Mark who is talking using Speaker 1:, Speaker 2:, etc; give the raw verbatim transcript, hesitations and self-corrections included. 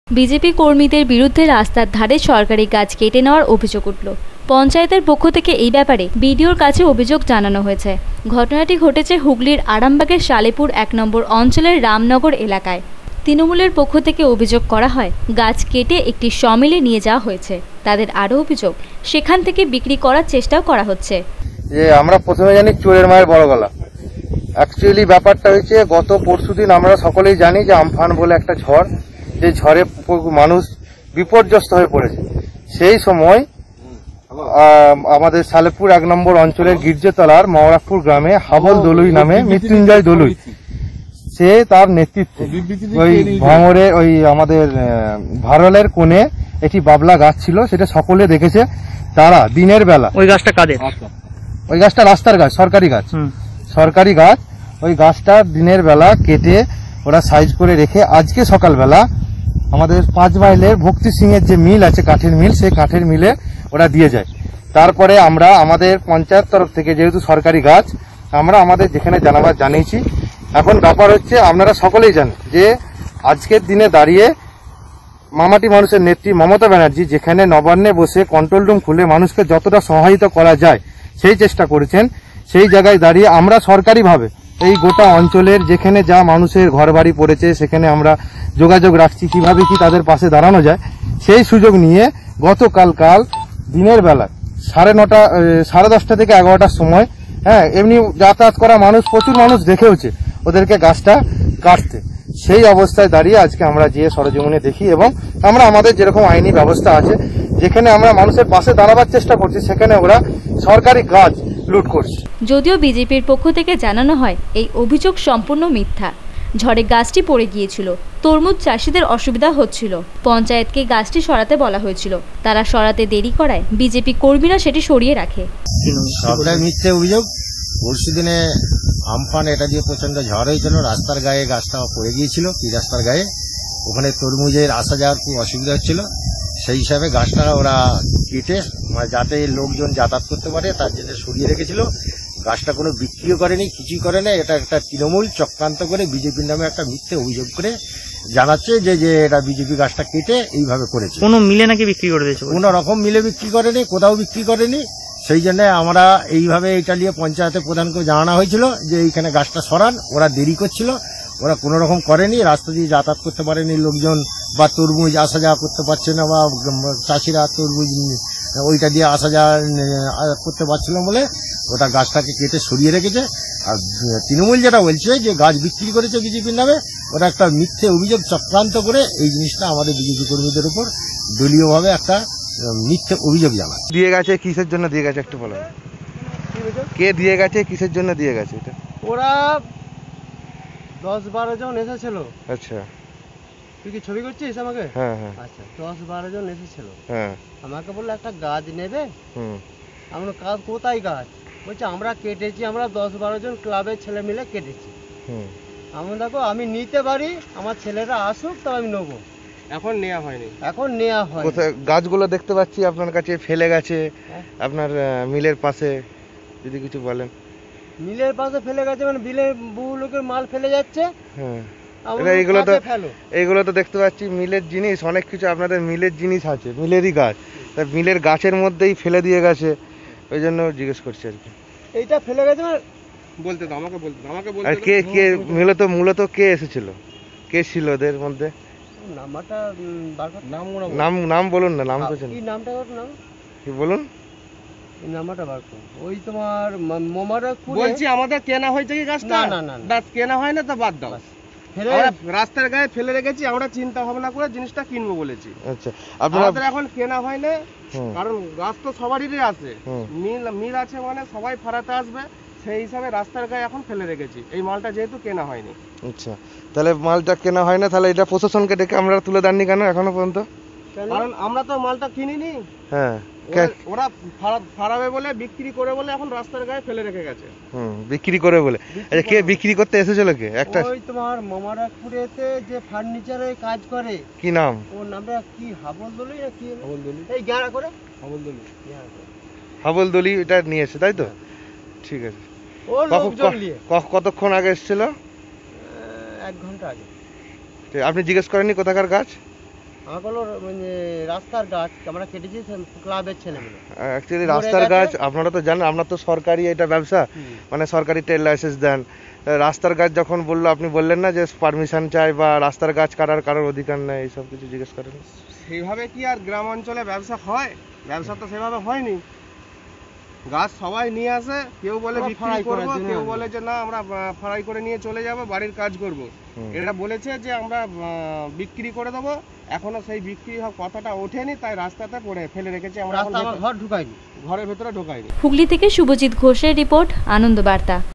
Speaker 1: BJP কর্মীদের বিরুদ্ধে রাস্তার ধারে সরকারি গাছ কেটে নেওয়ার অভিযোগ উঠল। পঞ্চায়েতের পক্ষ থেকে এই ব্যাপারে বিডিওর কাছে অভিযোগ জানানো হয়েছে। ঘটনাটি ঘটেছে হুগলির আরামবাগের সালেপুর এক নম্বর অঞ্চলের রামনগর এলাকায়। তৃণমূলের পক্ষ থেকে অভিযোগ করা হয় গাছ কেটে একটি সমিলে নিয়ে যাওয়া হয়েছে। তাদের আরও অভিযোগ সেখান থেকে বিক্রি করার চেষ্টাও করা হচ্ছে।
Speaker 2: যে আমরা প্রথমে জানি চোরের মায়ের বড় গলা। অ্যাকচুয়ালি ব্যাপারটা হয়েছে গত পরশুদিন আমরা সকলেই জানি যে আমফান বলে একটা ঝড়, যে ঝড়ে মানুষ বিপর্যস্ত হয়ে পড়েছে। সেই সময় আমাদের সালেপুর এক নম্বর অঞ্চলের গির্জতলার মওরাকপুর গ্রামে হাবল দলুই নামে মৃত্যুঞ্জয় দলুই, সে তার নেতৃত্বে ওই ভাঙরে ওই আমাদের ভারলের কোণে একটি বাবলা গাছ ছিল, সেটা সকলে দেখেছে। তারা দিনের বেলা
Speaker 3: ওই গাছটা কাদের?
Speaker 2: ওই গাছটা রাস্তার গাছ, সরকারি গাছ, সরকারি গাছ। ওই গাছটা দিনের বেলা কেটে ওরা সাইজ করে রেখে আজকে সকালবেলা আমাদের পাঁচ মাইলের ভক্তি সিং এর যে মিল আছে, কাঠের মিল, সেই কাঠের মিলে ওরা দিয়ে যায়। তারপরে আমরা আমাদের পঞ্চায়েত তরফ থেকে, যেহেতু সরকারি গাছ, আমরা আমাদের যেখানে জানাবার জানিয়েছি। এখন ব্যাপার হচ্ছে, আপনারা সকলেই জানেন যে আজকের দিনে দাঁড়িয়ে মামাটি মানুষের নেত্রী মমতা ব্যানার্জি যেখানে নবান্নে বসে কন্ট্রোল রুম খুলে মানুষকে যতটা সহায়তা করা যায় সেই চেষ্টা করেছেন, সেই জায়গায় দাঁড়িয়ে আমরা সরকারিভাবে এই গোটা অঞ্চলের যেখানে যা মানুষের ঘর বাড়ি পড়েছে সেখানে আমরা যোগাযোগ রাখছি কিভাবে কি তাদের পাশে দাঁড়ানো যায়। সেই সুযোগ নিয়ে গতকাল কাল দিনের বেলা সাড়ে নটা সাড়ে দশটা থেকে এগারোটার সময়, হ্যাঁ, এমনি যাতায়াত করা মানুষ, প্রচুর মানুষ দেখেওছে ওদেরকে গাছটা কাটতে। সেই অবস্থায় দাঁড়িয়ে আজকে আমরা যে সরজমিনে দেখি এবং আমরা আমাদের যেরকম আইনি ব্যবস্থা আছে, যেখানে আমরা মানুষের পাশে দাঁড়াবার চেষ্টা করছি, সেখানে ওরা সরকারি গাছ লুট করছে।
Speaker 1: যদিও বিজেপির পক্ষ থেকে জানানো হয় এই অভিযোগ সম্পূর্ণ মিথ্যা। ঝড়ে গাছটি পড়ে গিয়েছিল, তরমুজ চাষিদের অসুবিধা হচ্ছিল, পঞ্চায়েতকে গাছটি সরাতে বলা হয়েছিল, তারা সরাতে দেরি করায় বিজেপি কর্মীরা সেটি সরিয়ে রাখে।
Speaker 4: সবটাই মিথ্যে অভিযোগ। পরশু দিনে আমফান, এটা দিয়ে প্রচন্ড ঝড় হয়েছিল, রাস্তার গায়ে গাছটা পড়ে গিয়েছিল, কি রাস্তার গায়ে, ওখানে তরমুজের আসা যাওয়ার খুব অসুবিধা হচ্ছিল। সেই হিসাবে গাছটা ওরা কেটে যাতে লোকজন যাতায়াত করতে পারে তার জন্য সরিয়ে রেখেছিল। গাছটা কোনো বিক্রিও করেনি, কিছুই করে না। এটা একটা তৃণমূল চক্রান্ত করে বিজেপির নামে একটা মিথ্যে অভিযোগ করে জানাচ্ছে যে যে এটা বিজেপি গাছটা কেটে এইভাবে করেছে।
Speaker 3: কোনো মিলে নাকি বিক্রি করে দিয়েছে?
Speaker 4: কোনো রকম মিলে বিক্রি করেনি, কোথাও বিক্রি করেনি। সেই জন্য আমরা এইভাবে এটা নিয়ে পঞ্চায়েতের প্রধানকে জানানো হয়েছিল যে এইখানে গাছটা সরান। ওরা দেরি করছিল, ওরা কোনো রকম করেনি। রাস্তা দিয়ে যাতায়াত করতে পারেনি লোকজন, বা তরমুজ আসা যাওয়া করতে পারছে না, বা চাষিরা তরমুজ ওইটা দিয়ে আসা যাওয়া করতে পারছিল বলে ওটা গাছটাকে কেটে সরিয়ে রেখেছে। আর তৃণমূল যেটা বলছে যে গাছ বিক্রি করেছে বিজেপির নামে, ওরা একটা মিথ্যে অভিযোগ চক্রান্ত করে এই জিনিসটা আমাদের বিজেপি কর্মীদের উপর দলীয়ভাবে একটা মিথ্যে অভিযোগ জানায়।
Speaker 2: দিয়ে গেছে কিসের জন্য দিয়ে গেছে একটু বলো, কে দিয়ে গেছে, কিসের জন্য দিয়ে গেছে? এটা
Speaker 5: ওরা দশ বারো জন এসেছিল।
Speaker 2: আচ্ছা,
Speaker 5: তুই কি ছবি করছিস আমাকে?
Speaker 2: হ্যাঁ হ্যাঁ।
Speaker 5: আচ্ছা, দশ বারো জন এসেছিল।
Speaker 2: হ্যাঁ,
Speaker 5: আমাকে বললো একটা গাছ নেবে।
Speaker 2: হুম,
Speaker 5: আমরা কাজ কোথায় গাছ? বলছে আমরা কেটেছি, আমরা দশ বারো জন ক্লাবের ছেলে মিলে কেটেছি।
Speaker 2: হুম,
Speaker 5: আমি দেখো আমি নিতে পারি, আমার ছেলেরা আসুক তবে আমি নেবো। এখন নেওয়া হয়নি, এখন নেওয়া হয়।
Speaker 2: কোথায় গাছগুলো দেখতে পাচ্ছি আপনার কাছে ফেলে গেছে? আপনার মিলের পাশে যদি কিছু বলেন।
Speaker 5: মিলের পাশে ফেলে গেছে মানে বিলের বহু লোকের মাল ফেলে যাচ্ছে।
Speaker 2: হ্যাঁ, এইগুলো তো এইগুলো তো দেখতে পাচ্ছি মিলের জিনিস, অনেক কিছু আপনাদের মিলের জিনিস আছে, মিলেরই গাছ, তা মিলের গাছের মধ্যেই ফেলে দিয়ে গেছে, ওই জন্য জিজ্ঞেস করছি আর কি।
Speaker 5: এইটা ফেলে গেছে মানে
Speaker 6: বলতে তো আমাকে বলতে আমাকে বলতে।
Speaker 2: আর কে কে মূলত মূলত কে এসেছিল, কে ছিল ওদের মধ্যে?
Speaker 5: নামটা নাম
Speaker 2: নাম নাম বলুন না, নাম তো
Speaker 5: কি নামটা নাম
Speaker 2: কি বলুন,
Speaker 5: নামটা বার করুন। ওই তোমার মোমারকপুর
Speaker 6: বলছি আমাদের কেনা হয়েছে কি গাছটা?
Speaker 5: না না না,
Speaker 6: বাস কেনা হয় না তো বাদ দাও। রাস্তার গায়ে ফেলে রেখেছি, আমরা চিন্তা ভাবনা করে জিনিসটা কিনবো বলেছি।
Speaker 2: আচ্ছা,
Speaker 6: আপনাদের এখন কেনা হয় না, কারণ গাছ তো সবারই আছে, মিল মিল আছে মানে সবাই ফারাতে আসবে, সেই হিসাবে রাস্তার গায়ে এখন ফেলে রেখেছি। এই মালটা যেহেতু কেনা হয়নি।
Speaker 2: আচ্ছা, তাহলে মালটা কেনা হয় না, তাহলে এটা প্রশাসনকে ডেকে আমরা তুলে দেননি কেন এখনো পর্যন্ত?
Speaker 6: কারণ আমরা তো মালটা কিনিনি।
Speaker 2: হ্যাঁ,
Speaker 6: ওরা ফারাবে বলে, বিক্রি করে বলে এখন রাস্তার গায়ে ফেলে রেখে গেছে।
Speaker 2: হুম, বিক্রি করে বলে। আচ্ছা, কে বিক্রি করতে এসেছিল? কে? একটা
Speaker 5: ওই তোমার মোমারকপুরেতে যে ফার্নিচারে কাজ করে,
Speaker 2: কি নাম?
Speaker 5: ওর নামটা কি হাবলদলি না কি? হাবলদলি, এই গ্যারা করে হাবলদলি,
Speaker 2: হাবলদলি এটা নিয়ে এসে, তাই তো? ঠিক আছে।
Speaker 5: ও লোকজন নিয়ে
Speaker 2: কতক্ষণ আগে এসেছিল?
Speaker 5: এক ঘন্টা আগে।
Speaker 2: আপনি জিজ্ঞেস করেননি কোথাকার গাছ?
Speaker 5: আমাকে হলো মানে রাস্তার গাছ আমরা কেটেছি ক্লাবের ছেলেগুলো।
Speaker 3: অ্যাকচুয়ালি রাস্তার গাছ আপনারা তো জানেন, আপনার তো সরকারি এটা ব্যবসা, মানে সরকারি ট্রেড লাইসেন্স দেন। রাস্তার গাছ যখন বললো, আপনি বললেন না যে পারমিশন চাই বা রাস্তার গাছ কাটার কারোর অধিকার নেই, এইসব কিছু জিজ্ঞেস করেন?
Speaker 6: সেইভাবে কি আর গ্রাম অঞ্চলে ব্যবসা হয়? ব্যবসা তো সেভাবে হয়নি। গাছ সবাই নিয়ে আসে, কেউ বলে বিক্রি করবো, কেউ বলে যে না আমরা ফ্রাই করে নিয়ে চলে যাব, বাড়ির কাজ করব। এটা বলেছে যে আমরা বিক্রি করে দেবো, এখনো সেই বিক্রি কথাটা ওঠেনি, তাই রাস্তাতে পড়ে ফেলে রেখেছি আমরা,
Speaker 5: ঘর ঢুকাইনি,
Speaker 6: ঘরের ভেতরে ঢোকাইনি।
Speaker 1: হুগলি থেকে শুভজিৎ ঘোষের রিপোর্ট, আনন্দ বার্তা।